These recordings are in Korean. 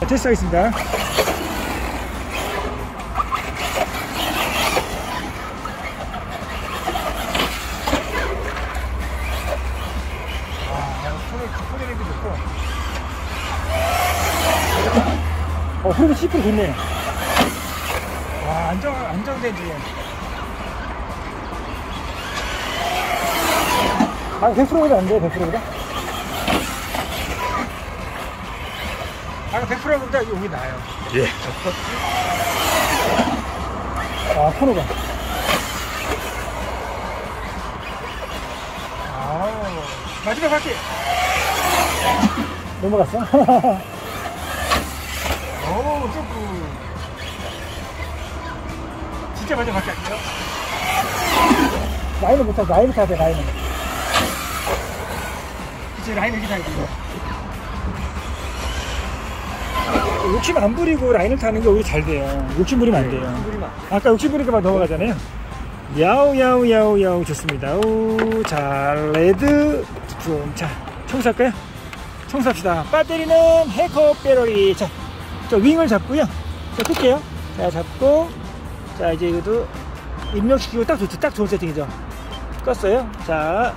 테스트하겠습니다. 소리내기 좋고. 흐름이 10% 좋네. 와, 안정되지. 아, 100%보다 안 돼, 100%보다? 아, 100%보다 여기 나아요. 예. 아, 코너가. 아우, 마지막 바퀴. 넘어갔어? 오, 점프. 진짜 마지막 바퀴 할게요. 라인을 못하고, 라인을 타야 돼, 라인을. 그치, 라인을 이렇게 타야 돼. 욕심 안 부리고 라인을 타는 게 오히려 잘 돼요. 욕심 부리면 안 돼요. 아까 욕심 부리니까 막 넘어가잖아요. 야우 좋습니다. 오, 자, 레드 좀, 자, 청소할까요? 청소합시다. 배터리는 해커 배터리. 자, 저 윙을 잡고요. 자, 끌게요. 자, 잡고, 자, 이제 이것도 입력시키고 딱 좋죠. 딱 좋은 세팅이죠. 껐어요. 자,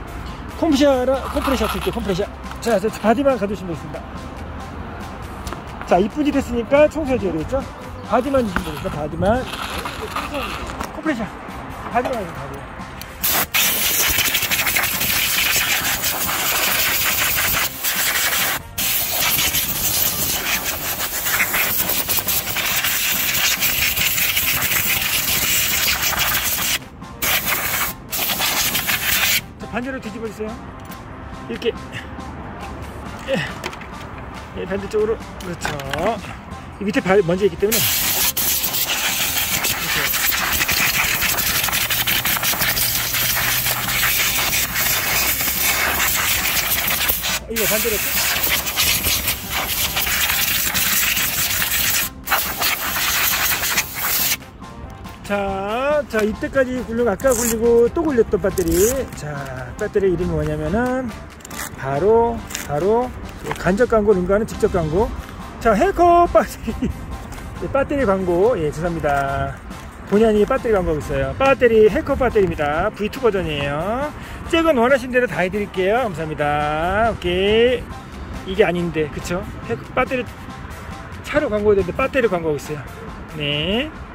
컴프레셔 쓸게요. 컴프레셔. 자, 바디만 가두시면 되겠습니다. 자, 이쁘지 됐으니까 청소해줘야 되겠죠? 바디만 주시면 되겠습니다. 바디만. 컴프레셔. 바디만 해주세요. 바디. 반대로 뒤집어주세요. 이렇게. 예, 반대쪽으로. 그렇죠. 이 밑에 먼지 있기 때문에. 이렇게. 이거 반대로. 자, 이때까지 굴리고, 아까 굴리고 또 굴렸던 배터리. 자, 배터리 이름이 뭐냐면은, 바로, 간접 광고, 능가하는 직접 광고. 자, 해커 배터리. 배터리 광고. 예, 죄송합니다. 본의 아니게 배터리 광고하고 있어요. 배터리, 해커 배터리입니다. V2 버전이에요. 잭은 원하신 대로 다 해드릴게요. 감사합니다. 오케이. 이게 아닌데, 그쵸? 배터리, 차로 광고해야 되는데, 배터리 광고하고 있어요. 네.